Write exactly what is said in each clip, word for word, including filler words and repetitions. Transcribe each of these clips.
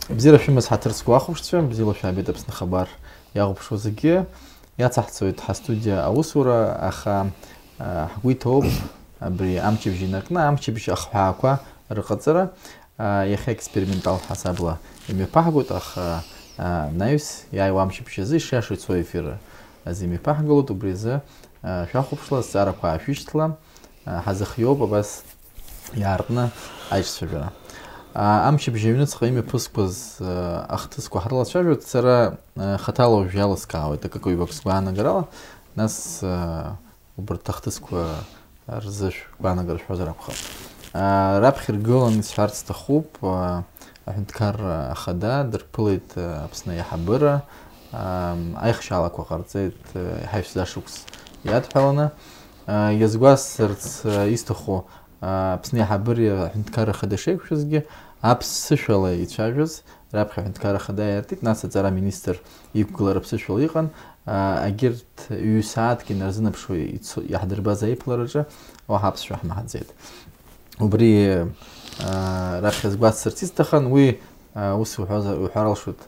Бзира фимас хатырску ахушчу, бзила шабит Аԥсны хабар иагәыԥшуа зегьы иацаҳцоит ҳастудиа аусура, аха ҳгәы иҭоуп абри амчыбжьы инаркны амчыбжь ахҳәаақәа рыҟаҵара иахьа експериментал ҳасабла имҩаԥаҳгоит, аха наҩс иааиуа амчыбжь азы ишиаша ицо ефир азы имҩаԥаҳгалоит. Убри азы шәахәаԥшла азҵаарақәа аашәышьҭла, ҳазыхиоуп абас иаартны аиҿцәажәара. Амчыбжь аҩныҵҟа имҩаԥысқәаз ахҭысқәа ҳрылацәажәоит, сара хаҭала уажә иалыскаауеит акык-ҩбак сгәаанагарала, нас убарҭ ахҭысқәа рзы шәгәаанагара шәҳәозар акәхап. Раԥхьа иргыланы исҳәарц сҭахуп, аҳәынҭқар ахада дырԥылеит Аԥсны аиҳабыра, аихшьаалақәа ҟарҵеит иҳаҩсыз ашықәс иадҳәаланы. Иазгәасҭарц исҭаху Аԥсны аиҳабыреи аҳәынҭқар ахада шеиқәшәазгьы аԥсышәала ицәажәоз раԥхьа аҳәынҭқар ахада иаартит, нас аҵара аминистр иқәгылара аԥсышәала иҟан. Агьырҭ ҩ-сааҭк инарзынаԥшуа иаҳдырбаз аиԥылараҿы уаҳа аԥсшәа ҳмаҳаӡеит. Убри раԥхьа згәасҭарц исҭахан, уи ус уҳәар алшоит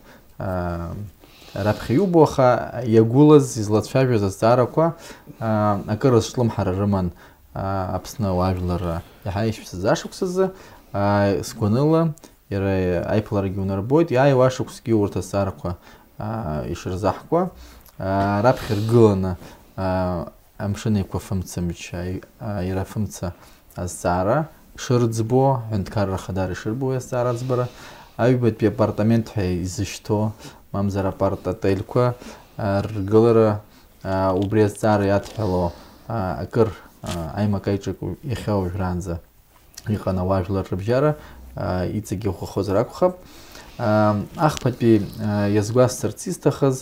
раԥхьа иубо, аха иагәылаз излацәажәоз азҵаарақәа акыр зҿлымҳара рыман Аԥсны ауаажәлар иаҳа ишәҵаз ашықәс азы. Сгәаныла иара аиԥыларагьы унарбоит, иааиуа ашықәсгьы урҭ азҵаарақәа ишырзаҳкуа раԥхьа иргыланы амшын еиқәа фымцамч иара фымца азҵаара шырӡбо, аҳәынҭқарра ахадара ишырбо азҵаара аӡбара, аҩбатәи апартамент ҳәа изышьҭо, мамзар апартателқәа ргылара, убри азҵаара иадҳәало акыр аимак-аиҿак иахьа уажәраанӡа иҟан ауаажәлар рыбжьара иҵегьы иӷәӷәахозар акәхап. Ахԥатәи иазгәасҭарц исҭахыз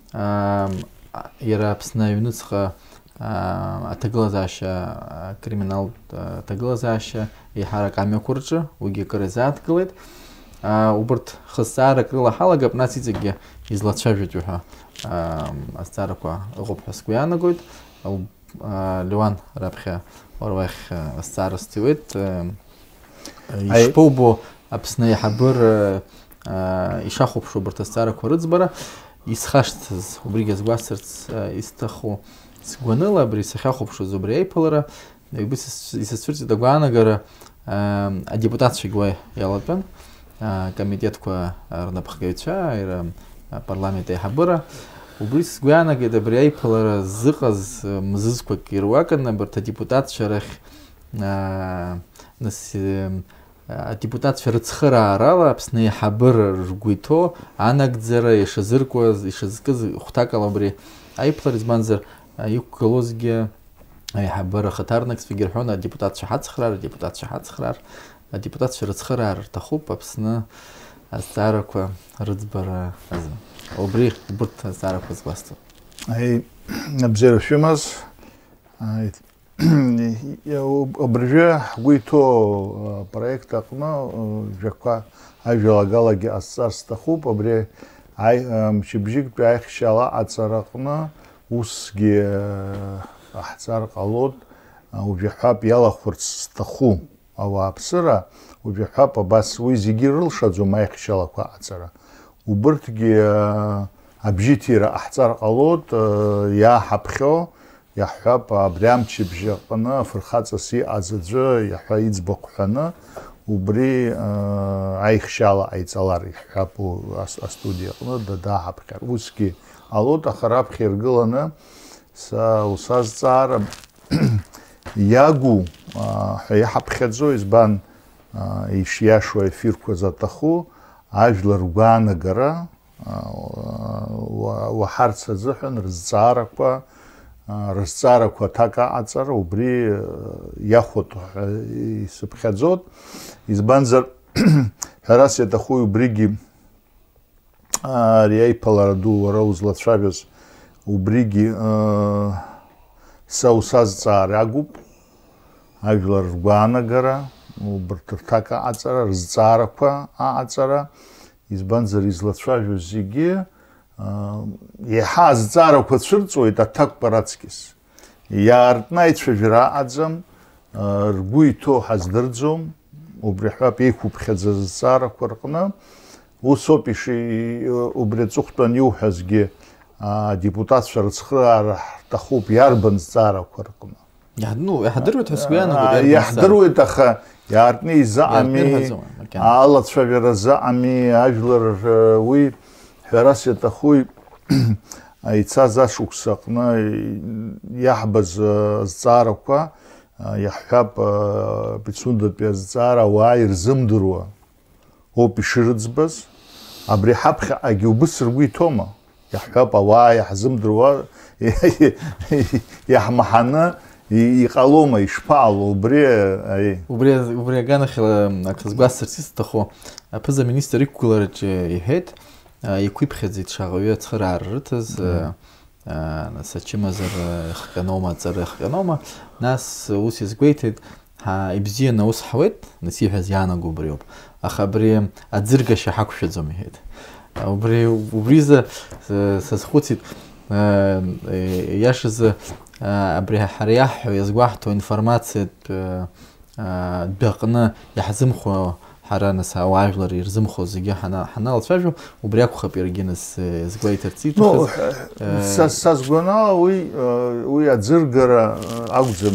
иара Аԥсны аҩныҵҟа аҭагылазаашьа, акриминалтә аҭагылазаашьа еиҳарак амҩақәа рҿы уигьы акыр изааҭгылеит. Убарҭ хысҵаарак рыла ҳалагап, нас иҵегьы излацәажәатәу ҳәа азҵаарақәа ыҟоуп ҳәа сгәы иаанагоит. Леуан раԥхьа уара уахь азҵаара сҭиуеит. Ишԥоубо Аԥсны аиҳабыра ишахәаԥшуа убарҭ азҵаарақәа рыӡбара, исхашҭыз убригьы азгәасҭарц исҭаху сгәаныла, абри сахьахәаԥшуаз убри аиԥылара исызцәырҵит агәаанагара адепутатцәагьы уа иалатәан, акомитетқәа рнапхгаҩцәа, иара апарламент аиҳабыра. Убри сгәы иаанагеит абри аиԥылара зыҟаз мзызқәак ируакын, абарҭ адепутатцәа рахь нас адепутатцәа рыцхыраарала Аԥсны аиҳабыра ргәы иҭоу анагӡара ишазыркуаз, ишазкыз хәҭакала абри аиԥылара, избанзар иқәгылозгьы аиҳабыра хаҭарнакцәагьы рҳәон адепутатцәа ҳацхраар, адепутатцәа ҳацхраар, адепутатцәа рыцхыраара рҭахуп Аԥсны азҵаарақәа рыӡбара азы. Убри убарҭ азҵаарақәа згәасҭоит. Бзиара шәымаз, абыржәы ҳгәы иҭоу апроект аҟны жәақәа ажәалагалагьы ҟасҵар сҭахуп. Абри мчыбжьыктәи аихшьала аҵара аҟны усгьы ҟаҳҵар ҟалоит, ужәаҳәап иалахәырц зҭаху ауааԥсыра, ужәаҳәап абас уи зегьы рылшаӡом аихшьалақәа аҵара. Убырҭгьы абжьыҭира ҟаҳҵар ҟалоит, иааҳаԥхьо иаҳҳәап абри амчыбжь аҟны фырхаҵас иҟаз аӡәы иаҳәа иӡбахә ҳәаны убри аихшьала ҟаиҵалар иҳәап астудиа аҟны дааҳаԥхьар. Усгьы ҟалоит, аха раԥхьа иргыланы усазҵаара иагу ҳәа иҳаԥхьаӡо, избан ишиашоу аефирқәа заҭаху ажәлар ргәаанагара уаҳарц азыҳәан рызҵаарақәа рызҵаарақәа аҭак аҟаҵара убри иахәатәу ҳәа исыԥхьаӡоит. Избанзар ҳәарас иаҭаху убригьы ари аиԥылара ду уара узлацәажәоз убригьы са усазҵаара агуп, ажәлар ргәаанагара убарҭ рҭак аҟаҵара, рызҵаарақәа аҟаҵара. Избанзар излацәажәоз зегьы иаҳа азҵаарақәа цәырҵуеит аҭакәкәа раҵкьыс. Иаартны аицәажәара аҟаӡам, ргәы иҭоу ҳаздырӡом, убри ҳәап еиқәыԥхьаӡаз азҵаарақәа рҟны усоуп убри аҵыхәтәан иуҳәазгьы адепутатцәа рыцхыраара ҳҭахуп иарбан зҵаарақәа рҟны. Ну, иаҳдыруеит ҳәа сгәы иаанагоит. Иаҳдыруеит, аха иаартны изаами, алацәажәара заами, ажәлар уи ҳәарас иаҭаху ицаз ашықәс аҟны иаҳбаз азҵаарақәа иаҳҳәап Пицундатәи азҵаара ауаа ирзымдыруа ауп ишырыӡбаз, абри ҳаԥхьаҟагьы убыс ргәы иҭоума? Иаҳҳәап ауаа иаҳзымдыруа иаҳмаҳаны иҟалома, ишԥаҟало убри? Убри аганахьала акы згәасҭарц исҭаху, аԥыза-министр иқәгылараҿы иҳәеит, иқәиԥхьаӡеит шаҟаҩы ацхыраара рыҭаз, нас ачымазара ихҟьаноума, аҵара ихҟьаноума, нас ус изгәеиҭеит, ибзианы аус ҳауеит, нас ииҳәаз иаанаго убри ауп, аха абри аӡыргашьа ҳақәшәаӡом иҳәеит. Убризы сазхәыцит, иашазы абри ҳара иаҳҳәо иазгәаҳҭо информациатә дәаҟны иаҳзымхо ҳара нас ауаажәлар ирзымхо зегьы ҳаналацәажәо, убри акәхап иаргьы нас згәеиҭарц иҭахыз. Сазгәанала уи аӡыргара акәӡам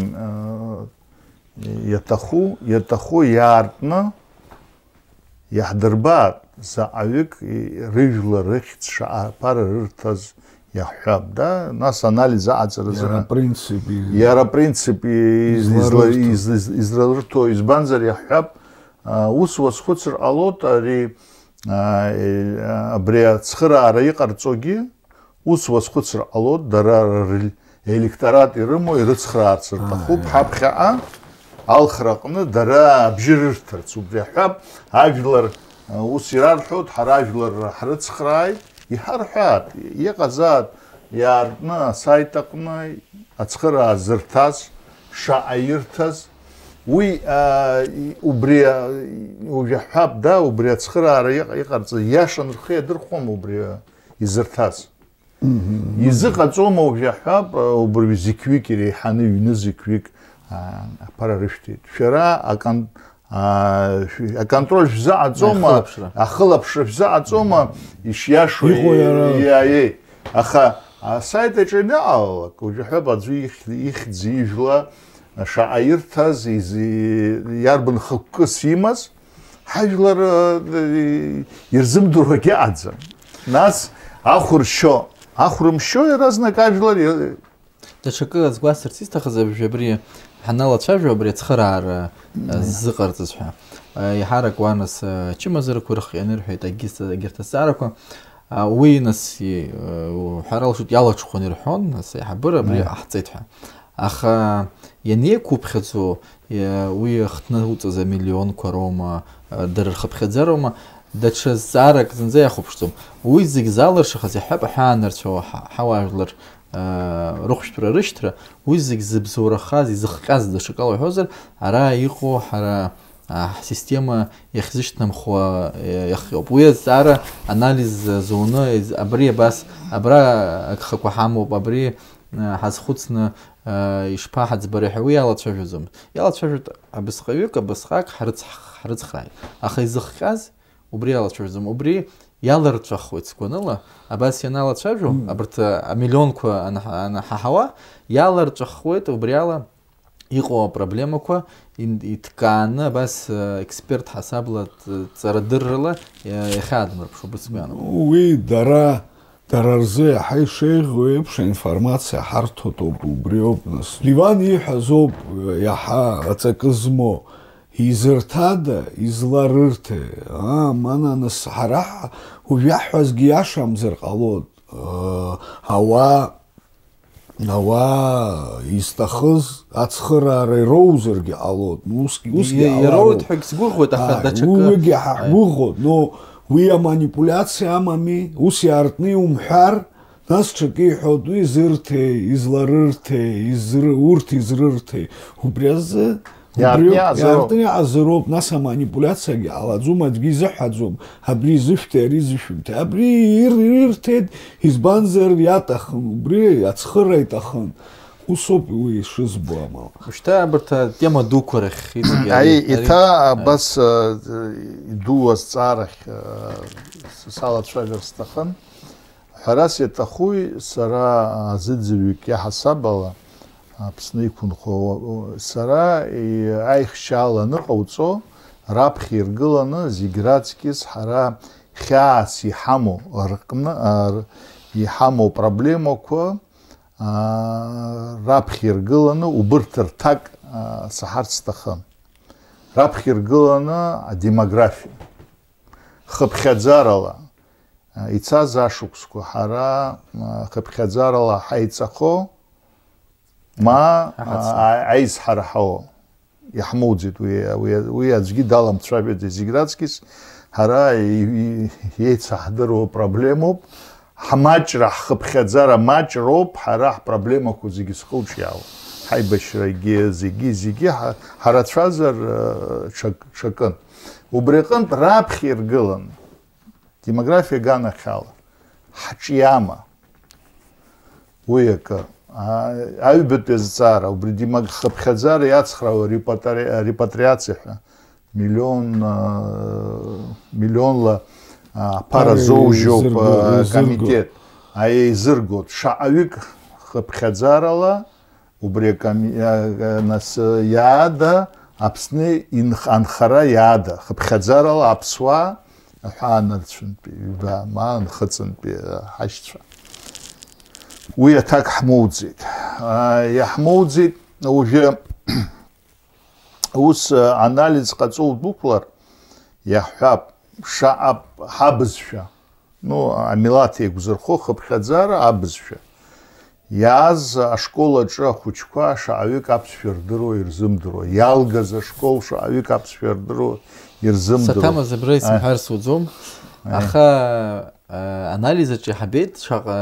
иаҭаху, иаҭаху иаартны иаҳдырбааит заҟаҩык рыжәлар рыхьӡ шаҟаԥара рырҭаз иаҳҳәап, да? Нас анализ аҟаҵаразы иара принципи изралырҭо, избанзар иаҳҳәап, ус уазхәыцыр ҟалоит, ари абри ацхыраара иҟарҵогьы ус уазхәыцыр ҟалоит, дара релekторат ирымоу ирыцхраарц рҭахуп ҳаԥхьаҟа алхра аҟны дара абжьы рырҭарц. Убри аҳәап, ажәлар ус ирарҳәоит, ҳара ажәлар ҳрыцхрааит, иҳарҳәаат, иҟазаат иаартны асайт аҟны ацхыраа зырҭаз, шаҟа ирҭаз, уи убри уажәаҳәап, да, убри ацхыраара иҟарҵаз иашан рхы иадырхәома убри изырҭаз. Изыҟаҵома уажәаҳәап, убри зықьҩык иреиҳаны ҩны зықьҩык аԥара рышәҭеит. Шәара аконтроль шәзаҟаҵома, ахылаԥшра шәзаҟаҵома, ишиашоу иааиеи. Аха асайт аҿы ианалалак, уажәаҳәап аӡәы ихьӡ ижәла шаҟа ирҭаз, иарбан хықәкыс имаз, ҳажәлар ирзымдыруагьы аҟаӡам. Нас ахәыршьо, ахәрымшьо иаразнак ажәлар. Даҽакы згәасҭарц исҭахыз абри ҳаналацәажәо абри ацхыраара ззыҟарҵаз ҳәа. Иаҳарак уа нас ачымазарақәа ирхианы ирҳәеит егьырҭ азҵаарақәа. Уи нас ҳәара лшоит иалаҽхәон ирҳәон, нас аиҳабыра абри ҟаҳҵеит ҳәа. Аха ианеиқәыԥхьаӡо уи хҭнауҵаз амиллионқәа роума, дара рхыԥхьаӡароума, даҽа зҵаарак зынӡа иахәаԥшӡом. Уи зегь залыршахаз иаҳҳәап аҳәаанарцәо ҳауаажәлар рыхәшәтәра рышьҭра, уи зегь зыбзоурахаз, изыхҟьаз даҽакала иҳәозар, ара иҟоу ҳара ҳсистема иахьзышьҭнамхуа иахиоуп. Уи азҵаара анализ зуны, абри абас, абра агхақәа ҳамоуп, абри ҳазхәыцны ишԥаҳаӡбари ҳәа уи иалацәажәаӡом. Иалацәажәоит абасҟаҩык, абасҟак ҳрыцхрааит. Аха изыхҟьаз убри иалацәажәаӡом. Убри иаларҵәахуеит сгәаныла, абас ианалацәажәо, абарҭ амиллионқәа анаҳаҳауа, иаларҵәахуеит убри ала иҟоу апроблемақәа иҭкааны абас експерт ҳасабла ҵарадыррала иахьаадмырԥшуа бысгәаанагоит. Уи дара дара рзы иаҳа ишеиӷьу еиԥш аинформациа ҳарҭоҭоуп, убри ауп нас. Ливан ииҳәаз ауп иаҳа аҵакы змоу. Изырҭада, изларырҭе, мана нас ҳара уажәаҳҳәазгьы иашамзар ҟалоит. Ауаа ауаа изҭахыз ацхыраара ироузаргьы ҟалоит. Усгьы ироуит ҳәагь сгәыӷуеит, аха даҽакы. Уигьы ҳаҳгәыӷуеит, но уи аманипулиациа амами, ус иаартны иумҳәар, нас ҽакы иҳәоит, уи изырҭеи, изларырҭеи, урҭ изрырҭеи. Убри азы иаартны иаҟазароуп, нас аманипулиациагьы ҟалаӡом, аӡәгьы изыҳәаӡом, абри изышәҭи, ари изышәымҭи. Абри ирҭеит, избанзар иаҭахын, убри ацхыра иҭахын. Усоп уи шызбо амала. Шта барта тема дукорах. Ай ита бас дуас царах салацваверстахан. Харас етахуй сара зидзивик яхасабала Аԥсны иқәынхо сара аихшьаланы ҟауҵо раԥхьа иргыланы зегь раҵкьыс ҳара хьаас иҳамоу рҟны иҳамоу проблемақәа раԥхьа иргыланы убырҭ рҭак саҳарц сҭахын. Раԥхьа иргыланы адемографиа хыԥхьаӡарала ицаз ашықәсқәа ҳара хыԥхьаӡарала ҳаиҵахо ма аизҳара ҳауа иаҳмоуӡеит уи аӡәгьы даламцәажәаӡеит зегь раҵкьыс ҳара еицаҳдыруа проблемоуп ҳмаҷра ҳхыԥхьаӡара маҷроуп ҳара ҳпроблемақәа зегьы зхылҿиаауа ҳаибашьрагьы зегьы зегьы ҳарацәазар ҽакын убри аҟынтә раԥхьа иргылан демографиа ганахьала ҳҿиама уи акы аҩбатәи азҵаара убри хыԥхьаӡара иацхраауа репатриациа ҳәа миллион миллионла ԥара зоужьоуп комитет аизыргоит шаҟаҩык хыԥхьаӡарала убри нас иаада Аԥсны анхара иаада хыԥхьаӡарала аԥсуаа аҳәаанырцәынтәи ма нхыҵынтәи ҳашьцәа уи аҭак ҳмоуӡеит иаҳмоуӡеит ужәы ус анализ ҟаҵоу удәықәлар иаҳҳәап шаҟа ҳабызшәа ну амилаҭ еиқәзырхо хыԥхьаӡара абызшәа иааз ашколаҿы ахәыҷқәа шаҟаҩык аԥсшәа рдыруа ирзымдыруа иалгаз ашкол шаҟаҩык аԥсшәа рдыруа ирзымдыруа саҭамыз абра исымҳәар суӡом аха анализаҿ иаҳбеит шаҟа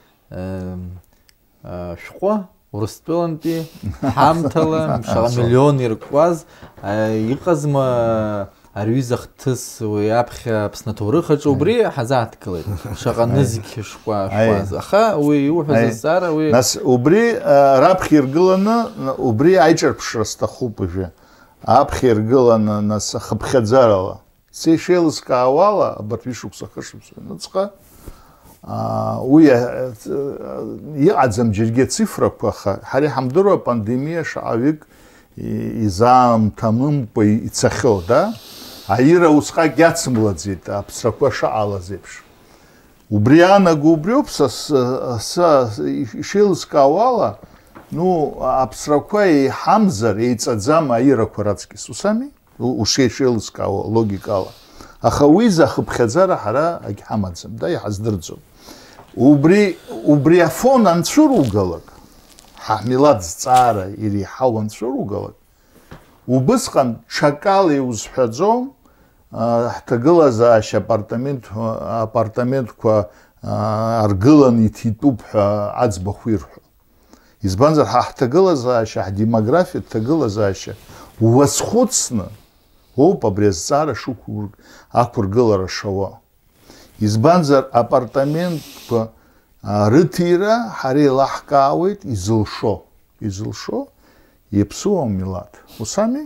шәҟәы урыстәылантәи ҳамҭала шаҟа миллион иркуаз иҟазма арҩыза хҭыс уи аԥхьа Аԥсны аҭоурыхаҿы убри ҳазааҭгылеит шаҟа нызқь шәҟәы шәҟәаз аха уи иуҳәаз азҵаара уи нас убри раԥхьа иргыланы убри аиҿарԥшра сҭахуп уажәы аԥхьа иргыланы нас хыԥхьаӡарала сеишеилызкаауала абарҭ ишықәса хышықәса ныҵҟа уи иҟаӡам џьаргьы цифрақәа аха ҳара иҳамдыруа апандемиа шаҟаҩык изаамҭамымкәа ицахьоу да аира усҟак иацымлаӡеит аԥсрақәа шаҟалаз еиԥш убри анаго убриоуп са ишеилызкаауала ну аԥсрақәа еиҳамзар еиҵаӡам аирақәа раҵкьыс усами ушеишеилызкаауа логикала аха уи за хыԥхьаӡара ҳара агьҳамаӡам да иҳаздырӡом убри убри афон анцәыругалак ҳамилаҭ зҵаара иреиҳау анцәыругалак убысҟан ҽакала иузҳәаӡом ҳҭагылазаашьа апартаментқәа аргыланы иҭитәуп ҳәа аӡбахә ирҳәо избанзар ҳаҳҭагылазаашьа ҳдемографиа ҭагылазаашьа уазхәыцны оуп абри азҵаара ақәыргылара шауа избанзар апартаментқәа рыҭира ҳара еилаҳкаауеит изылшо изылшо иаԥсуа амилаҭ усами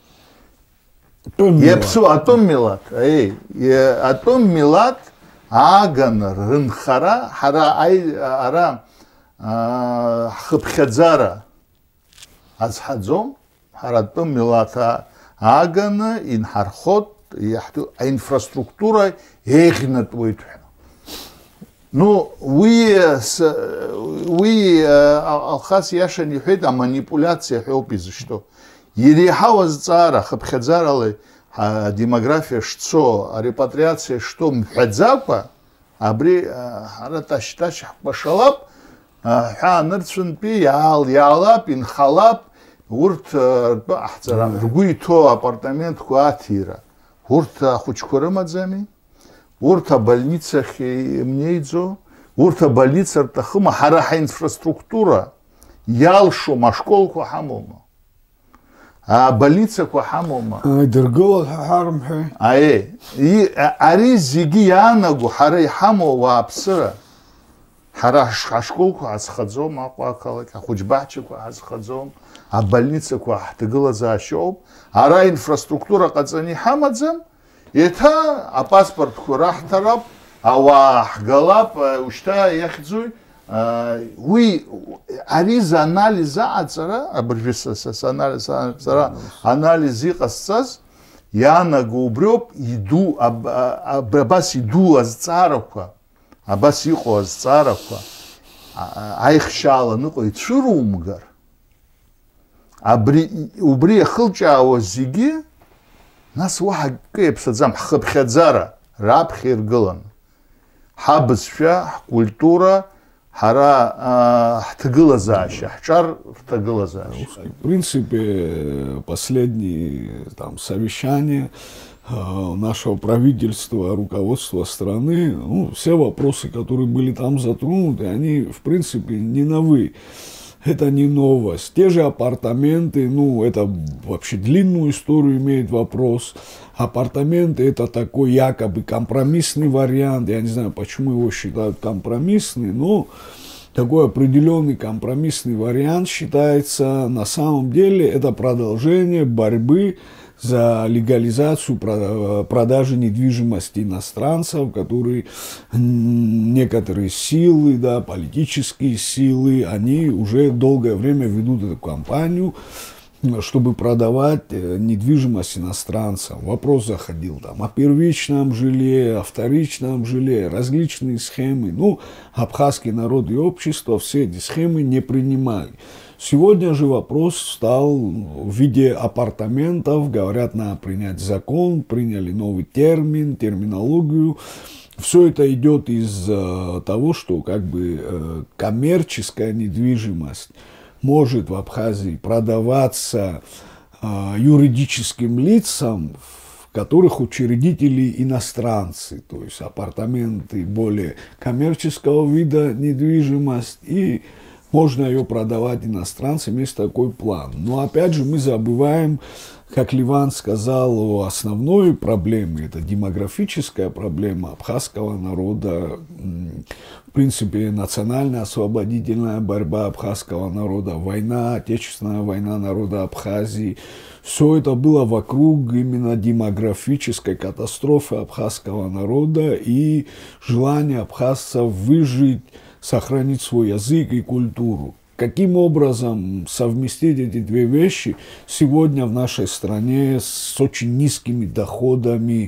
иаԥсуа атәым милаҭ атәым милаҭ ааганы рынхара ҳара ара ҳхыԥхьаӡара азҳаӡом ҳара атәым милаҭ ааганы инҳархот аинфраструктура еиӷьнатәуеит ҳәа ну уи уи алхас иашан иҳәеит аманипулиациа ҳәоуп изышьҭоу иреиҳау азҵаара хыԥхьаӡарала адемографиа шцо арепатриациа шҭоу мҳәаӡакәа абри ҳара ташь-ташь ҳкәашалап ҳәаанырцәынтәи иаалап инхалап урҭ ртәы ҟаҳҵара ргәы иҭоу апартаментқәа аҭира урҭ ахәыҷқәа рымаӡами урҭ абольницахь имнеиӡо урҭ абольница рҭахыма ҳара ҳаинфраструктура иалшом ашколқәа ҳамоума абольницақәа ҳамоума дыргылоит ҳәа ҳарымҳәеи аи ари зегьы иаанаго ҳара иҳамоу ауааԥсыра ҳара ашколқәа ҳазхаӡом Аҟәа ақалақь, ахәыҷбаҳчақәа ҳазхаӡом, абольницақәа ҳҭагылазаашьоуп, ара инфраструктура ҟаҵаны иҳамаӡам, еиҭа апаспортқәа раҳҭарап, ауаа ҳгалап, ушьҭа иахьӡои, уи ари заанализ аҟаҵара, абыржәы анализ иҟасҵаз, иаанаго убриоуп иду, абас иду азҵаарақәа, абас иҟоу азҵаарақәа аихшьааланы ыҟоу ицәырумгар, убри иахылҿиаауа зегьы, нас уаҳа акы иаԥсаӡам, ҳхыԥхьаӡара раԥхьа иргылан. Ҳабызшәа, ҳкультура, ҳара ҳҭагылазаашьа, ҳҿар рҭагылазаашьа. В принципе, последние там совещания нашего правительства, руководства страны, ну, все вопросы, которые были там затронуты, они, в принципе, не новые. Это не новость. Те же апартаменты, ну, это вообще длинную историю имеет вопрос. Апартаменты – это такой якобы компромиссный вариант. Я не знаю, почему его считают компромиссный, но такой определенный компромиссный вариант считается. На самом деле это продолжение борьбы за легализацию продажи недвижимости иностранцев, которые некоторые силы, да, политические силы, они уже долгое время ведут эту кампанию, чтобы продавать недвижимость иностранцам. Вопрос заходил там о первичном жилье, о вторичном жилье, различные схемы. Ну, абхазский народ и общество все эти схемы не принимали. Сегодня же вопрос стал в виде апартаментов, говорят, надо принять закон, приняли новый термин, терминологию. Все это идет из того, что как бы коммерческая недвижимость может в Абхазии продаваться юридическим лицам, в которых учредители иностранцы, то есть апартаменты более коммерческого вида недвижимость, и можно ее продавать иностранцам, есть такой план. Но опять же мы забываем, как Ливан сказал, о основной проблеме, это демографическая проблема абхазского народа, в принципе, национальная освободительная борьба абхазского народа, война, отечественная война народа Абхазии. Все это было вокруг именно демографической катастрофы абхазского народа и желания абхазцев выжить, сохранить свой язык и культуру. Каким образом совместить эти две вещи сегодня в нашей стране с очень низкими доходами,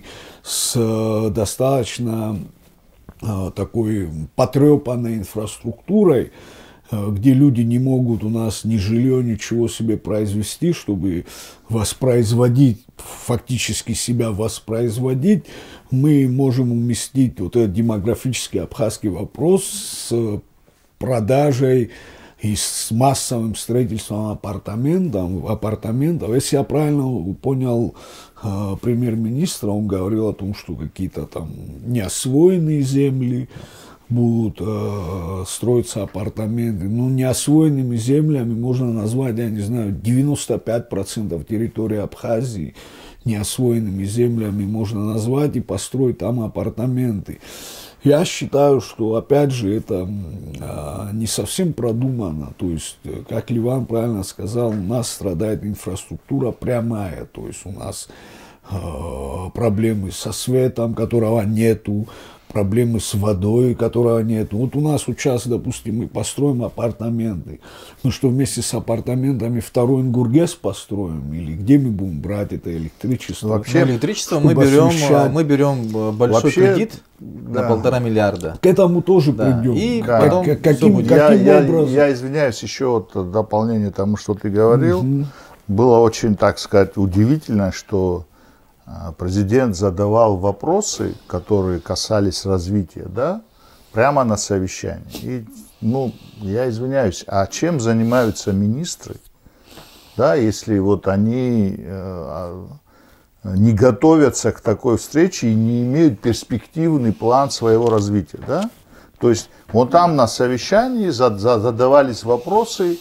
с достаточно э, такой потрепанной инфраструктурой, э, где люди не могут у нас ни жилье, ничего себе произвести, чтобы воспроизводить, фактически себя воспроизводить, мы можем уместить вот этот демографический абхазский вопрос с продажей и с массовым строительством апартаментов, апартаментов. Если я правильно понял э, премьер-министра, он говорил о том, что какие-то там неосвоенные земли будут э, строиться апартаменты. Ну, неосвоенными землями можно назвать, я не знаю, девяносто пять процентов территории Абхазии. Неосвоенными землями можно назвать и построить там апартаменты. Я считаю, что, опять же, это э, не совсем продумано. То есть, как Ливан правильно сказал, у нас страдает инфраструктура прямая. То есть, у нас э, проблемы со светом, которого нету, проблемы с водой, которого нет. Вот у нас вот сейчас, допустим, мы построим апартаменты. Ну что, вместе с апартаментами второй Ингургес построим? Или где мы будем брать это электричество? Вообще, ну, электричество мы берем, освещать... мы берем большой Вообще, кредит да. на полтора миллиарда. К этому тоже да. придем. И да. потом как, каким, я, каким я, образом? Я извиняюсь, еще вот дополнение тому, что ты говорил. Угу. Было очень, так сказать, удивительно, что президент задавал вопросы, которые касались развития, да, прямо на совещании. И, ну, я извиняюсь, а чем занимаются министры, да, если вот они э, не готовятся к такой встрече и не имеют перспективный план своего развития, да? То есть вот там на совещании задавались вопросы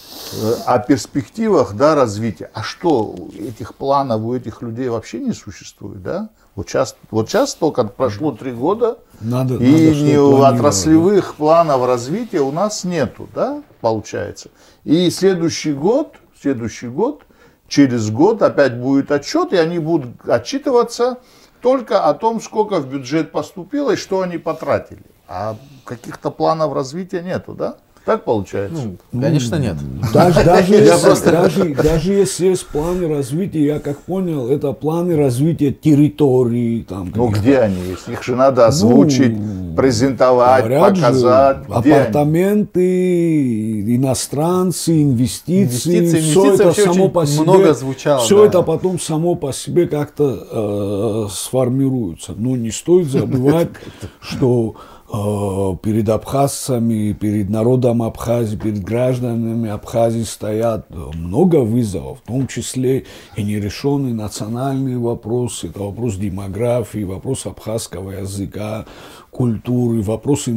о перспективах, да, развития. А что, этих планов у этих людей вообще не существует, да? Вот сейчас, вот сейчас только прошло три года, надо, и надо не отраслевых планов развития у нас нету, да, получается. И следующий год, следующий год, через год опять будет отчет, и они будут отчитываться только о том, сколько в бюджет поступило и что они потратили. А каких-то планов развития нету, да? Так получается? Ну, конечно, нет. Даже, даже, если, просто... даже, даже если есть планы развития, я как понял, это планы развития территории. Там, ну где они есть? Их же надо озвучить, ну, презентовать, показать. Же, апартаменты, они? Иностранцы, инвестиции. Инвестиции, все инвестиции это само по себе. Много звучало. Все да. это потом само по себе как-то э, сформируется. Но не стоит забывать, что перед абхазцами, перед народом Абхазии, перед гражданами Абхазии стоят много вызовов, в том числе и нерешенные национальные вопросы. Это вопрос демографии, вопрос абхазского языка, культуры, вопрос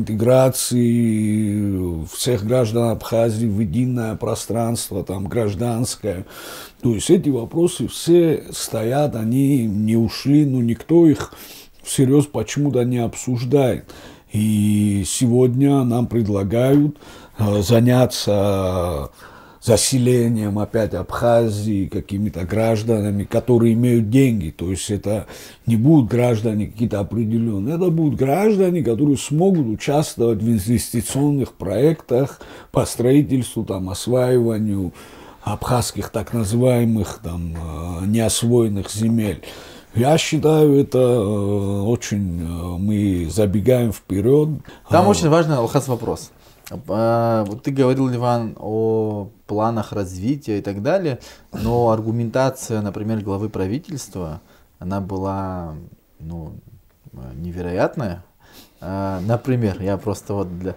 интеграции всех граждан Абхазии в единое пространство, там, гражданское. То есть эти вопросы все стоят, они не ушли, но никто их всерьез почему-то не обсуждает. И сегодня нам предлагают э, заняться заселением опять Абхазии какими-то гражданами, которые имеют деньги. То есть это не будут граждане какие-то определенные, это будут граждане, которые смогут участвовать в инвестиционных проектах по строительству, там, осваиванию абхазских так называемых там, э, неосвоенных земель. Я считаю, это э, очень, э, мы забегаем вперед. Там а, очень важный, Алхаз, вопрос. А, вот ты говорил, Ливан, о планах развития и так далее, но аргументация, например, главы правительства, она была, ну, невероятная. А, например, я просто вот для...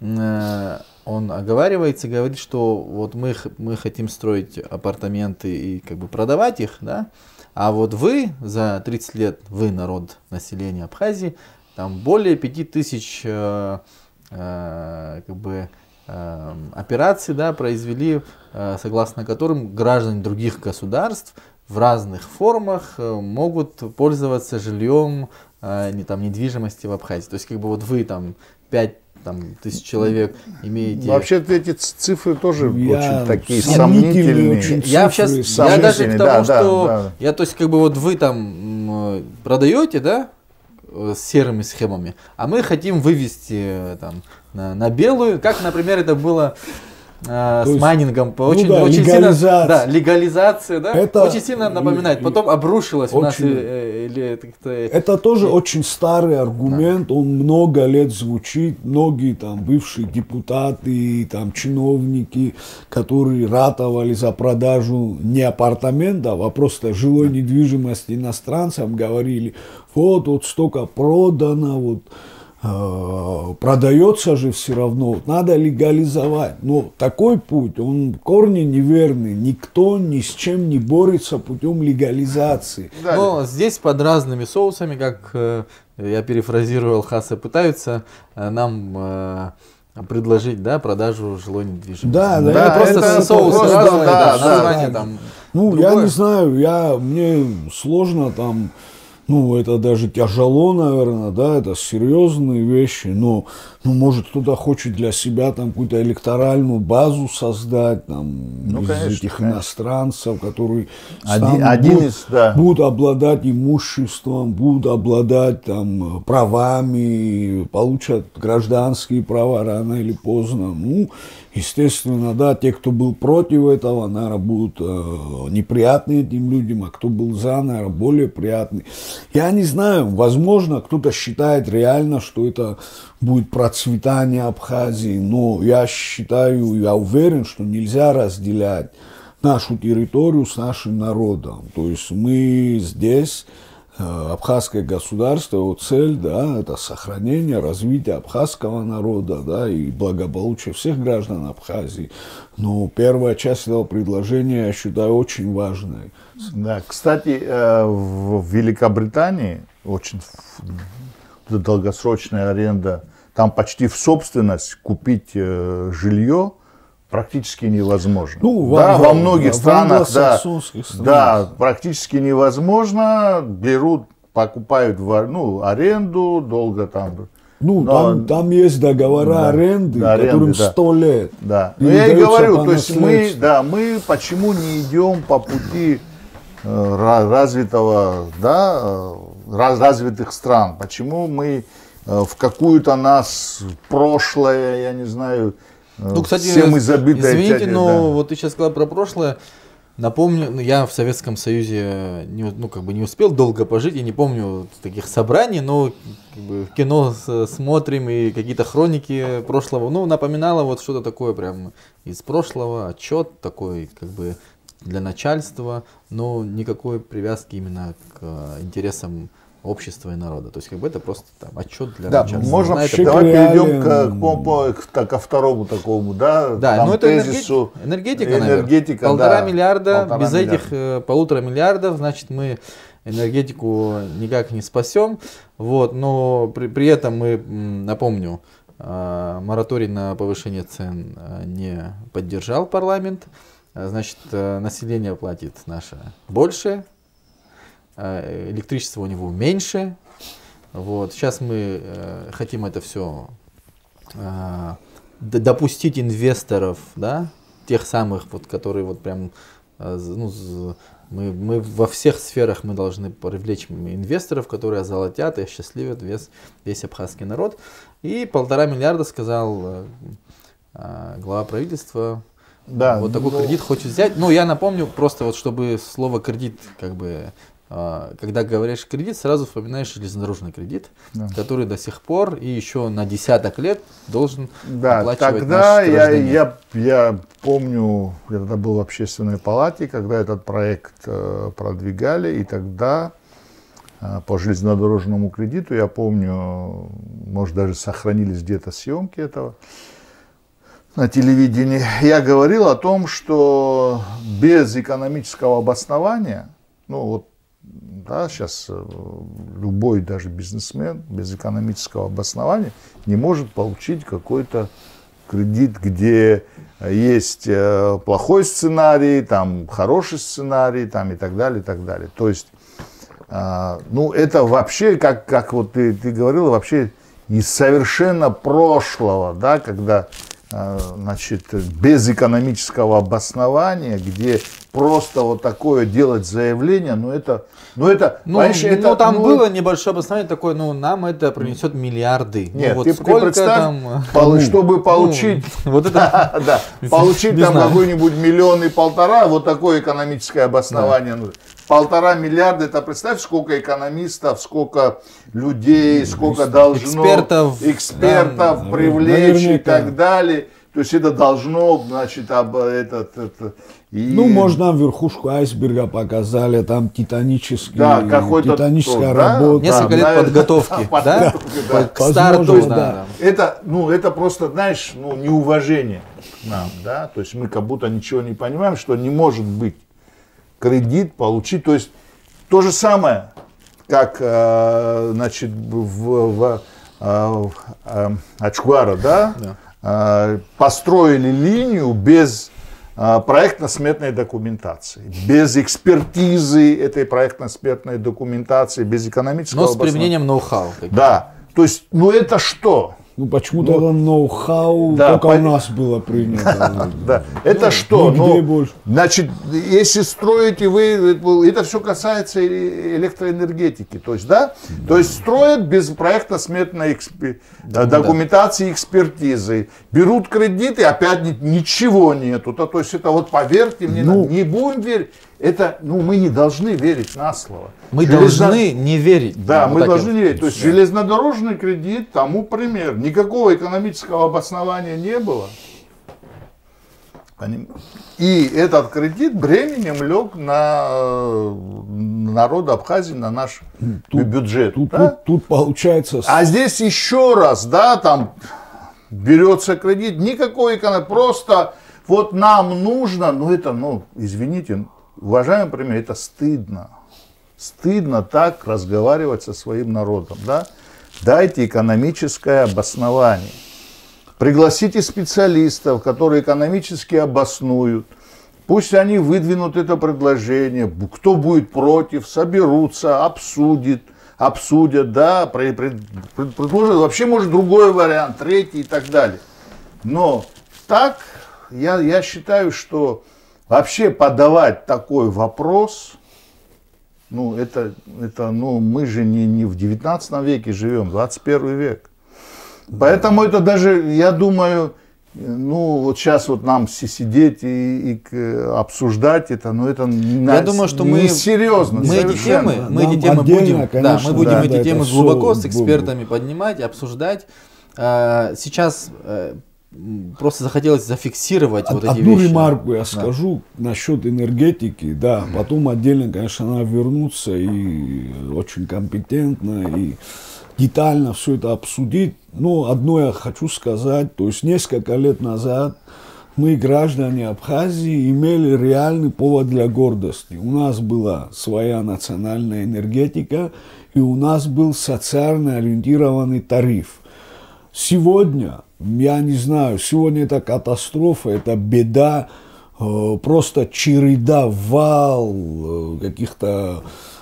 Он оговаривается, говорит, что вот мы, мы хотим строить апартаменты и как бы продавать их, да, а вот вы за тридцать лет, вы, народ, население Абхазии, там более пяти тысяч э, э, как бы, э, операций, да, произвели, э, согласно которым граждане других государств в разных формах э, могут пользоваться жильем, э, не, там, недвижимости в Абхазии. То есть как бы вот вы там пять там, тысяч человек имеете... Вообще-то эти цифры тоже я очень такие сомнительные. Очень я, сейчас, я даже к тому, да, что... Да, да. Я, то есть, как бы вот вы там продаете, да, с серыми схемами, а мы хотим вывести там, на, на белую, как, например, это было... А, с есть, майнингом, очень, ну да, очень сильно, да, легализация, да, это, очень сильно напоминает, потом обрушилась у нас. Э, или, это тоже и, очень старый аргумент, да. Он много лет звучит, многие там бывшие депутаты, там чиновники, которые ратовали за продажу не апартаментов, а просто жилой недвижимости иностранцам, говорили, вот, вот столько продано, вот. Продается же все равно, надо легализовать. Но такой путь, он корни неверный. Никто ни с чем не борется путем легализации. Да. Но здесь под разными соусами, как э, я перефразирую Алхаса, пытаются э, нам э, предложить, да, продажу жилой недвижимости. Да, да, да, просто это соус просто, разные, да, да, название да. там. Ну, другое. Я не знаю, я, мне сложно там. Ну, это даже тяжело, наверное, да, это серьезные вещи, но, ну, может, кто-то хочет для себя там какую-то электоральную базу создать, там, ну, из конечно, этих конечно. иностранцев, которые один, один будут, из, да. будут обладать имуществом, будут обладать там правами, получат гражданские права рано или поздно. Ну, естественно, да, те, кто был против этого, наверное, будут э, неприятны этим людям, а кто был за, наверное, более приятный. Я не знаю, возможно, кто-то считает реально, что это будет процветание Абхазии, но я считаю, я уверен, что нельзя разделять нашу территорию с нашим народом. То есть мы здесь, абхазское государство, его цель, да, это сохранение, развитие абхазского народа, да, и благополучие всех граждан Абхазии. Но первая часть этого предложения, я считаю, очень важной. Да, кстати, в Великобритании очень долгосрочная аренда, там почти в собственность купить жилье практически невозможно. Ну, да, во, во многих в странах, да, странах. да, практически невозможно. Берут покупают в, ну, аренду, долго там. Ну, но, там, там есть договора да, аренды, да, которым аренды, сто да. лет. Да. Но я и говорю, то есть мы, да, мы почему не идем по пути э, развитого, да, раз, развитых стран? Почему мы э, в какую-то нас прошлое, я не знаю, э, ну, кстати, всем изобитое. Извините, тяне, но да. вот ты сейчас сказал про прошлое. Напомню, ну, я в Советском Союзе не, ну, как бы не успел долго пожить, я не помню таких собраний, но как бы, кино с, смотрим и какие-то хроники прошлого, ну, напоминало вот что-то такое прям из прошлого, отчет такой как бы для начальства, но никакой привязки именно к интересам общества и народа. То есть как бы это просто там отчет для да, начальства. можно, Знаете, давай реалиям... перейдем к, к, к, ко второму такому, да, да, там ну это тезису. энергетика, энергетика, полтора да, миллиарда, полтора без миллиарда. этих э, полутора миллиардов, значит, мы энергетику никак не спасем, вот, но при, при этом мы, напомню, э, мораторий на повышение цен э, не поддержал парламент, э, значит, э, население платит наше больше, э, электричество у него меньше, вот, сейчас мы э, хотим это все э, допустить инвесторов, да, тех самых, вот, которые вот прям, ну, мы, мы во всех сферах мы должны привлечь инвесторов, которые озолотят и осчастливят весь, весь абхазский народ. И полтора миллиарда, сказал э, глава правительства, да, вот такой ну... кредит хочет взять. Ну, я напомню, просто вот чтобы слово кредит, как бы, когда говоришь кредит, сразу вспоминаешь железнодорожный кредит, да. который до сих пор и еще на десяток лет должен да, оплачивать тогда наши я, граждане. я, я помню, я тогда был в общественной палате, когда этот проект э, продвигали, и тогда э, по железнодорожному кредиту, я помню, может даже сохранились где-то съемки этого на телевидении, я говорил о том, что без экономического обоснования, ну вот, да, сейчас любой даже бизнесмен без экономического обоснования не может получить какой-то кредит, где есть плохой сценарий, там хороший сценарий, там и так далее, и так далее. То есть, ну это вообще, как, как вот ты, ты говорила, вообще из совершенно прошлого, да, когда, значит, без экономического обоснования, где просто вот такое делать заявление, ну это, ну это, ну, это, ну там ну, было небольшое обоснование такое, ну нам это принесет миллиарды. Нет, ну, вот ты, сколько ты представь, там, пол, чтобы получить, ну, вот это, да, получить там какой-нибудь миллион и полтора, вот такое экономическое обоснование. Да. Полтора миллиарда, это представь, сколько экономистов, сколько людей, сколько должно экспертов, экспертов да, привлечь наверняка. И так далее. То есть это должно, значит, об этот, это, и... Ну, может, нам верхушку айсберга показали, там титанический, да, титаническая тот, работа. Да, несколько лет наверное, подготовки, да, да? да? К старту. Возможно, да. Да. Это, ну, это просто, знаешь, ну, неуважение к нам, да, то есть мы как будто ничего не понимаем, что не может быть кредит получить, то есть то же самое, как, э, значит, в, в, в э, Ачгуара, да, да. Э, построили линию без э, проектно-сметной документации, без экспертизы этой проектно-сметной документации, без экономического но с применением ноу-хау. Да, то есть, ну это что? Ну почему-то ну, ноу-хау да, только по... у нас было принято. Да, это что? Ну, значит, если строите вы, это все касается электроэнергетики, то есть, да, то есть строят без проектно-сметной документации, экспертизы, берут кредиты, опять ничего нету, то есть это вот поверьте мне, не будем верить. Это, ну, мы не должны верить на слово. Мы Железно... должны не верить. Да, ну, мы должны я... не верить. То есть да. Железнодорожный кредит тому пример. Никакого экономического обоснования не было. И этот кредит бременем лег на народ Абхазии, на наш тут, бюджет. Тут, да? тут, тут получается... А здесь еще раз, да, там берется кредит, никакой экономии, просто вот нам нужно, ну это, ну, извините, уважаемый премьер, это стыдно. Стыдно так разговаривать со своим народом. Да? Дайте экономическое обоснование. Пригласите специалистов, которые экономически обоснуют. Пусть они выдвинут это предложение. Кто будет против, соберутся, обсудят, обсудят, да, при- при- при- предложат, вообще может другой вариант, третий и так далее. Но так я, я считаю, что вообще подавать такой вопрос, ну это, это ну мы же не, не в девятнадцатом веке живем, двадцать первый век. Поэтому это даже, я думаю, ну вот сейчас вот нам сидеть и, и обсуждать это, ну это я думаю, что мы серьезно, мы эти темы, мы эти темы будем, конечно, да, мы будем да, эти да, темы глубоко с экспертами будет. поднимать, обсуждать. Сейчас просто захотелось зафиксировать Од, вот эти одну вещи. Одну ремарку я скажу да. насчет энергетики, да, потом отдельно, конечно, надо вернуться и очень компетентно и детально все это обсудить. Но одно я хочу сказать, то есть несколько лет назад мы, граждане Абхазии, имели реальный повод для гордости. У нас была своя национальная энергетика, и у нас был социально ориентированный тариф. Сегодня, я не знаю, сегодня это катастрофа, это беда, просто череда, вал каких-то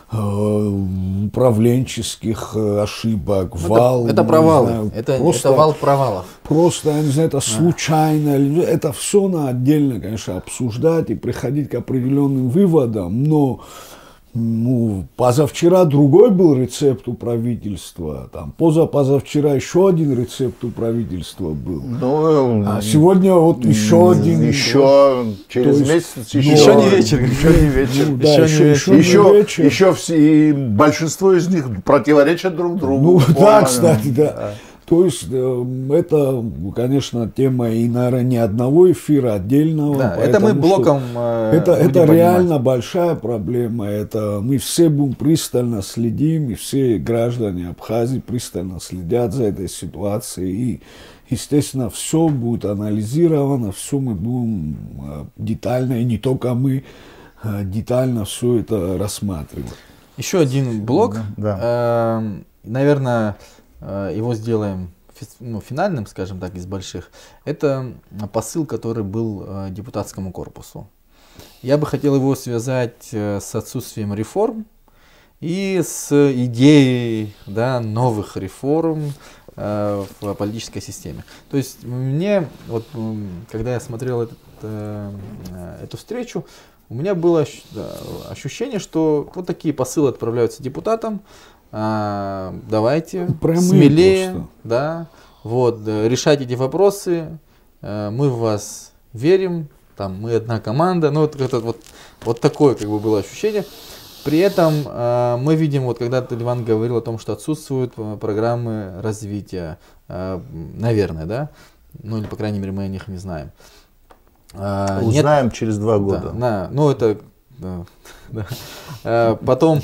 управленческих ошибок, это, вал. Это провалы, знаю, это, просто, это вал провалов. Просто, я не знаю, это случайно, а. это все надо отдельно, конечно, обсуждать и приходить к определенным выводам, но ну, позавчера другой был рецепт у правительства, там, позапозавчера еще один рецепт у правительства был, ну, а сегодня вот еще один. Еще через есть, месяц, еще, еще не вечер. Еще не вечер. Ну, да, еще, еще, не еще, еще, не вечер. еще все, большинство из них противоречат друг другу. Ну да, кстати, да. да. То есть это, конечно, тема и, наверное, не одного эфира, отдельного. Да, это мы блоком Это, это реально большая проблема. Это мы все будем пристально следим, и все граждане Абхазии пристально следят за этой ситуацией. И, естественно, все будет анализировано, все мы будем детально, и не только мы, детально все это рассматривать. Еще один блок. Да, да. Э, наверное, его сделаем ну, финальным, скажем так, из больших. Это посыл, который был депутатскому корпусу. Я бы хотел его связать с отсутствием реформ и с идеей, да, новых реформ э, в политической системе. То есть мне, вот, когда я смотрел этот, э, эту встречу, у меня было ощущение, что вот такие посылы отправляются депутатам. А, давайте прямые смелее, просто. да, вот, решать эти вопросы, а, мы в вас верим, там, мы одна команда, ну, вот, это, вот, вот такое как бы было ощущение. При этом а, мы видим, вот когда Ливан говорил о том, что отсутствуют программы развития, а, наверное, да, ну, или, по крайней мере, мы о них не знаем. А, Узнаем нет, через два года. Да, да, ну, это... Да, да. А, потом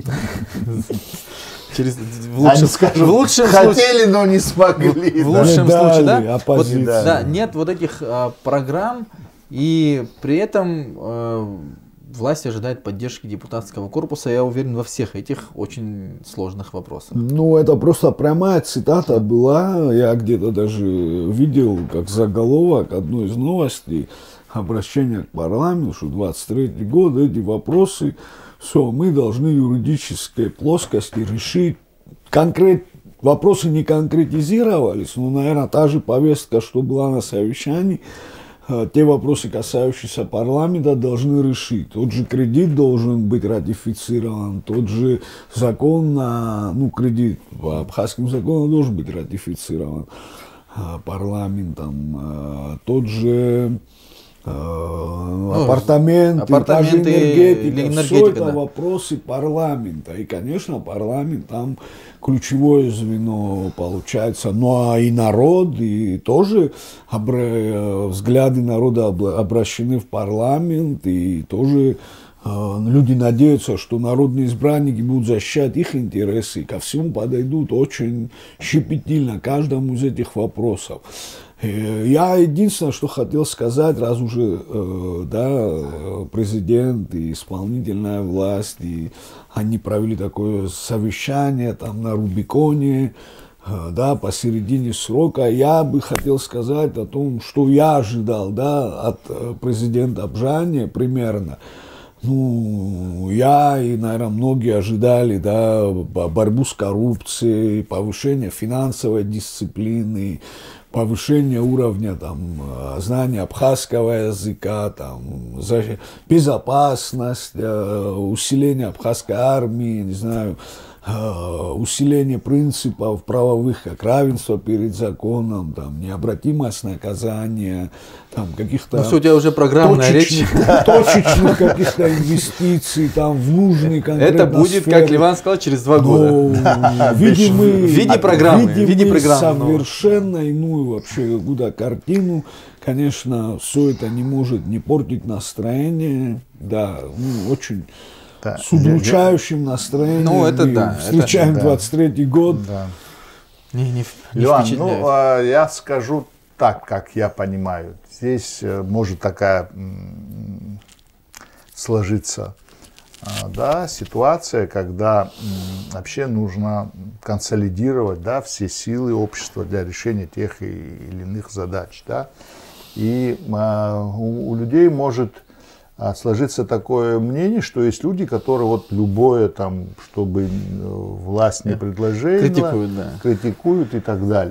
через в лучшем, скажут, в лучшем хотели, случае, но не смогли. В, в лучшем да, случае, дали, да, вот, да. да, нет вот этих а, программ, и при этом а, власть ожидает поддержки депутатского корпуса, я уверен, во всех этих очень сложных вопросах. Ну, это просто прямая цитата была, я где-то даже видел, как заголовок одной из новостей, обращение к парламенту, что двадцать третий год, эти вопросы, все, мы должны в юридической плоскости решить. Конкрет, вопросы не конкретизировались, но, наверное, та же повестка, что была на совещании, те вопросы, касающиеся парламента, должны решить. Тот же кредит должен быть ратифицирован, тот же закон на, ну, кредит по абхазским законам должен быть ратифицирован парламентом, тот же Ну, апартаменты, апартаменты, та же энергетика, энергетика, все это да. вопросы парламента. И, конечно, парламент там ключевое звено получается. Ну, а и народ, и тоже обра... взгляды народа обращены в парламент, и тоже э, люди надеются, что народные избранники будут защищать их интересы, и ко всему подойдут очень щепетильно, каждому из этих вопросов. Я единственное, что хотел сказать, раз уже э, да, президент и исполнительная власть, и они провели такое совещание там на Рубиконе, э, да, посередине срока, я бы хотел сказать о том, что я ожидал, да, от президента Абжани примерно. ну, я и, наверное, многие ожидали, да, борьбу с коррупцией, повышение финансовой дисциплины, повышение уровня там, знания абхазского языка, там, безопасность, усиление абхазской армии, не знаю, усиление принципов правовых, как равенство перед законом, там, необратимость наказания, там, каких-то... Ну, все, у тебя уже программная точечных, речь. Точечных каких-то инвестиций, там, в нужные конкретно Это будет, сферы. как Ливан сказал, через два года. Но, видим мы, В виде программы, видим в виде мы программы, совершенно иную вообще какую-то картину. Конечно, все это не может не портить настроение. Да, ну, очень... Да. С удручающим настроением. Ну, это мы да, встречаем это, двадцать третий год. Да. Не, не, не Иван, впечатляет. ну, а, я скажу так, как я понимаю. Здесь э, может такая м, сложиться а, да, ситуация, когда м, вообще нужно консолидировать, да, все силы общества для решения тех или иных задач. Да. И а, у, у людей может сложиться такое мнение, что есть люди, которые вот любое там, чтобы власть не предложила, Критикуют, да. критикуют и так далее.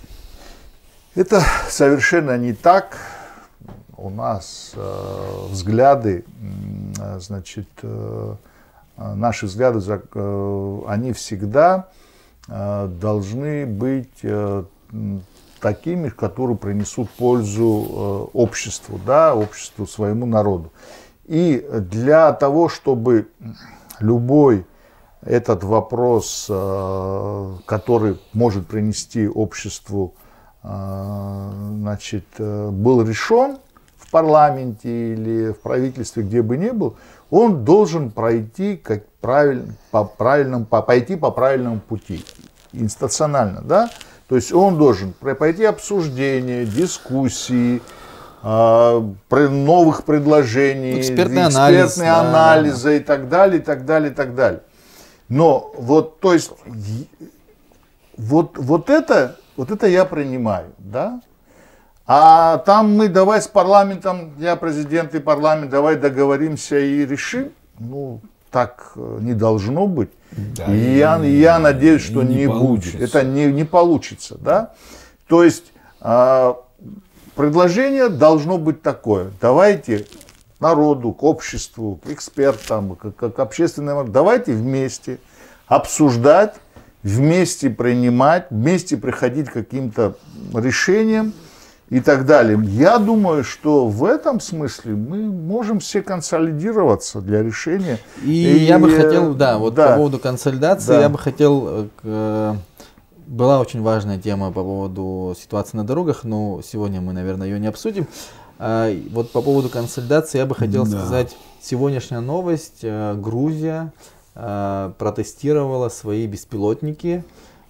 Это совершенно не так. У нас э, взгляды, э, значит, э, наши взгляды, э, они всегда э, должны быть э, такими, которые принесут пользу э, обществу, да, обществу, своему народу. И для того, чтобы любой этот вопрос, э, который может принести обществу, э, значит, э, был решен в парламенте или в правительстве, где бы ни был, он должен пройти как правиль, по правильному, по, пойти по правильному пути, институционально, да? То есть он должен пройти обсуждение, дискуссии, э, новых предложений, экспертный экспертные анализ, да. анализы и так далее, и так далее, и так далее. Но вот, то есть, вот, вот, это, вот это я принимаю, да? А там мы давай с парламентом, я президент и парламент, давай договоримся и решим. Ну, так не должно быть. Да, и я, и я надеюсь, что не, не будет. Это не, не получится. Да? То есть э, предложение должно быть такое. Давайте народу, к обществу, к экспертам, к, к общественным, давайте вместе обсуждать, вместе принимать, вместе приходить к каким-то решениям и так далее. Я думаю, что в этом смысле мы можем все консолидироваться для решения. И, и я бы хотел, да, вот да, по поводу консолидации, да. я бы хотел, э, была очень важная тема по поводу ситуации на дорогах, но сегодня мы, наверное, ее не обсудим. Э, вот по поводу консолидации я бы хотел да. сказать, сегодняшняя новость, э, Грузия э, протестировала свои беспилотники.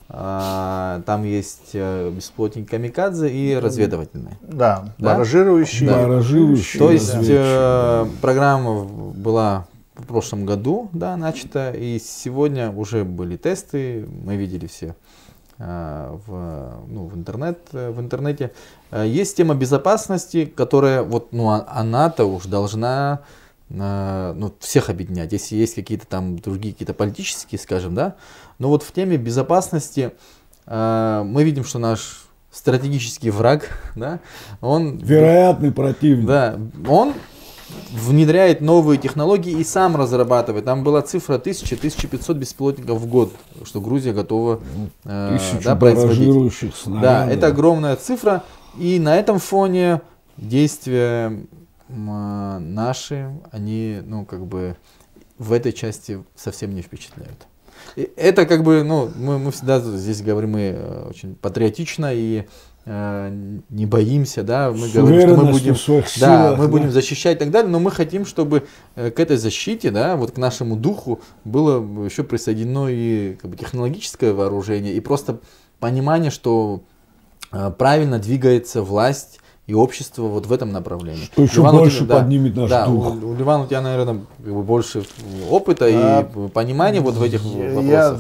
Там есть беспилотники камикадзе и разведывательные. Да, да? баражирующие. Да. баражирующие. То есть э, программа была в прошлом году, да, начата, и сегодня уже были тесты, мы видели все э, в, ну, в, интернет, в интернете. Есть тема безопасности, которая, вот, ну, она-то уж должна э, ну, всех объединять, если есть какие-то там другие, какие-то политические, скажем, да. Но вот в теме безопасности э, мы видим, что наш стратегический враг, да, он... Вероятный противник. Да, он внедряет новые технологии и сам разрабатывает. Там была цифра тысяча — тысяча пятьсот беспилотников в год, что Грузия готова э, да, производить. Да, это огромная цифра. И на этом фоне действия э, наши, они, ну, как бы в этой части совсем не впечатляют. И это как бы, ну, мы, мы всегда здесь говорим, мы очень патриотично и э, не боимся, да, мы с говорим, что мы будем, силах, да, мы да. будем защищать и так далее, но мы хотим, чтобы э, к этой защите, да, вот к нашему духу было еще присоединено и как бы, технологическое вооружение, и просто понимание, что э, правильно двигается власть и общество вот в этом направлении. Что еще Ливан, больше да, поднимет наш да, дух. У, у Ливана у тебя, наверное, как бы больше опыта а, и понимания вот в этих я, вопросах.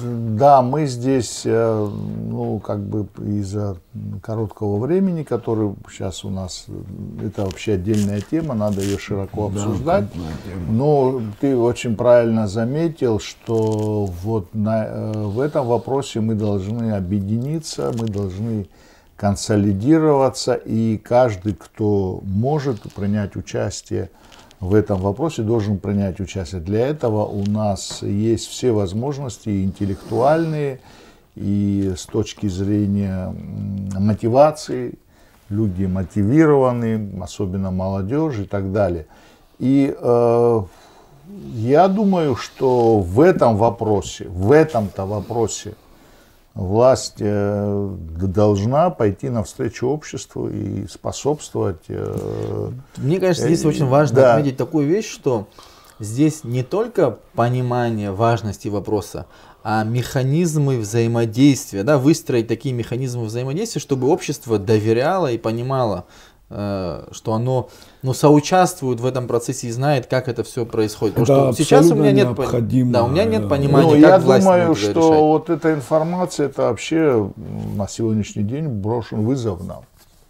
Да, мы здесь, ну, как бы из-за короткого времени, который сейчас у нас, это вообще отдельная тема, надо ее широко обсуждать. Да, но ты очень правильно заметил, что вот на, в этом вопросе мы должны объединиться, мы должны консолидироваться, и каждый, кто может принять участие в этом вопросе, должен принять участие. Для этого у нас есть все возможности, и интеллектуальные, и с точки зрения мотивации. Люди мотивированы, особенно молодежь и так далее. И э, я думаю, что в этом вопросе, в этом-то вопросе власть э, должна пойти навстречу обществу и способствовать. Э, Мне кажется, здесь э, очень важно да. отметить такую вещь, что здесь не только понимание важности вопроса, а механизмы взаимодействия, да, выстроить такие механизмы взаимодействия, чтобы общество доверяло и понимало, э, что оно ну, соучаствует в этом процессе и знает, как это все происходит. Потому что сейчас у меня нет, да, у меня нет понимания, ну, как я власть думаю, что решать. Вот эта информация, это вообще на сегодняшний день брошен вызов нам.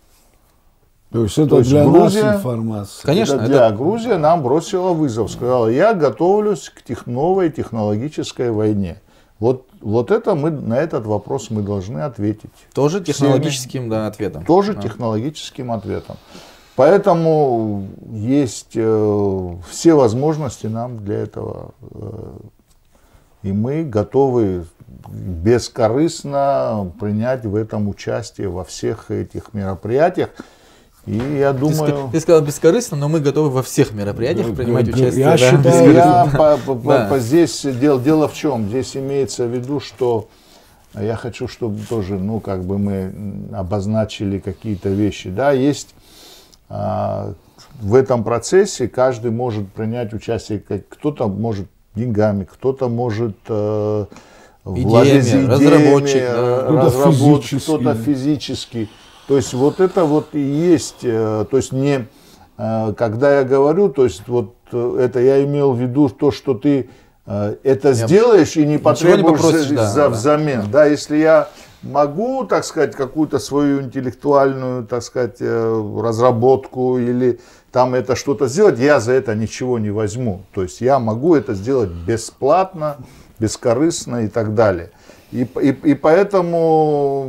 То есть это То есть для Грузия, нас информация. Конечно, это для это... Грузии нам бросила вызов, сказала, я готовлюсь к тех, новой технологической войне. Вот, вот это мы, на этот вопрос мы должны ответить. Тоже технологическим да, ответом. Тоже а. технологическим ответом. Поэтому есть э, все возможности нам для этого. Э, и мы готовы бескорыстно принять в этом участие во всех этих мероприятиях. И я думаю... Ты, ты сказал бескорыстно, но мы готовы во всех мероприятиях да, принимать да, участие. Я да, считаю, я по, по, да. по, здесь дело, дело в чем? Здесь имеется в виду, что я хочу, чтобы тоже, ну, как бы мы обозначили какие-то вещи. Да, есть а, в этом процессе каждый может принять участие, кто-то может деньгами, кто-то может а, вложить идеями, разработчик, да. разработчик, кто-то физически. То есть вот это вот и есть, то есть не, когда я говорю, то есть вот это я имел в виду то, что ты это я сделаешь и не потребуешь не за, да, за да. взамен. Да, если я могу, так сказать, какую-то свою интеллектуальную, так сказать, разработку или там это что-то сделать, я за это ничего не возьму. То есть я могу это сделать бесплатно, бескорыстно и так далее. И, и, и поэтому...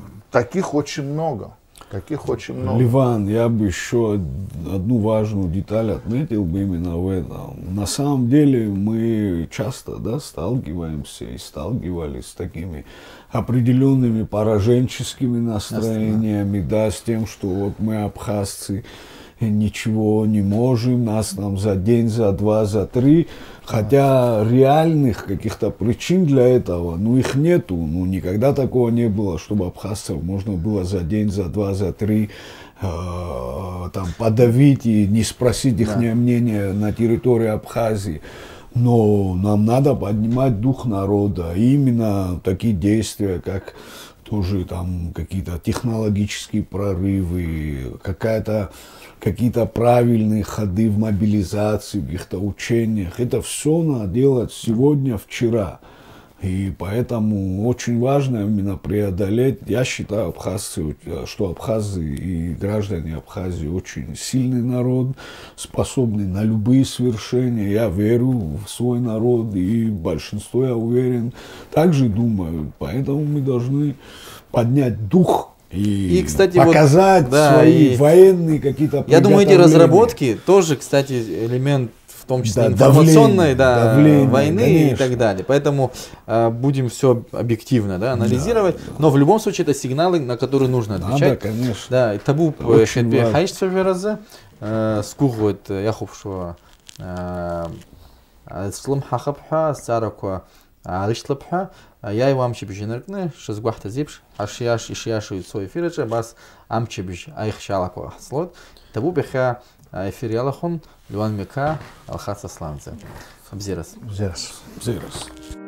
Таких очень много. Таких очень много. Ливан, я бы еще одну важную деталь отметил бы именно в этом. На самом деле мы часто да, сталкиваемся и сталкивались с такими определенными пораженческими настроениями, да, с тем, что вот мы абхазцы ничего не можем, нас там за день, за два, за три. Хотя реальных каких-то причин для этого, ну, их нету. Ну, никогда такого не было, чтобы абхазцев можно было за день, за два, за три э, там, подавить и не спросить их да. мнения на территории Абхазии. Но нам надо поднимать дух народа. И именно такие действия, как тоже там какие-то технологические прорывы, какая-то какие-то правильные ходы в мобилизации, в каких-то учениях. Это все надо делать сегодня, вчера. И поэтому очень важно именно преодолеть. Я считаю, абхазцы, что абхазы и граждане Абхазии очень сильный народ, способный на любые свершения. Я верю в свой народ, и большинство, я уверен, также думают. Поэтому мы должны поднять дух. И, и, кстати, показать вот, да, свои и военные какие-то я думаю, эти разработки тоже, кстати, элемент, в том числе да, информационной давление, да, давление, войны конечно. И так далее. Поэтому э, будем все объективно да, анализировать. Да, да. Но в любом случае это сигналы, на которые нужно отвечать. Да, конечно. Да, табу шетбе хайш разы скугут яховшего слым хахапха сараква алишлапха. Я и вам чебжинеркны, шезгвахта зипш, ашияш ишияш и свой эфирче, бас амчебж айхшалаква слот. Табу беха эфир ялахон, Леван Мека, Алхаса Сланце. Абзирас. Абзирас. Абзирас.